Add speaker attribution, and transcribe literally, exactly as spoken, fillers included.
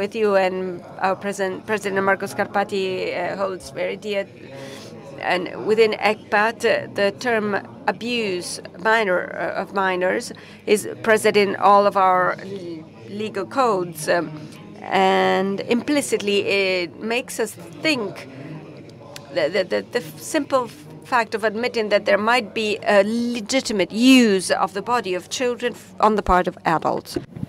Speaker 1: with you and our President, President Marco Scarpati uh, holds very dear. And within FECOHT, uh, the term abuse minor uh, of minors is present in all of our legal codes. Um, and implicitly, it makes us think that the, the, the simple fact of admitting that there might be a legitimate use of the body of children on the part of adults.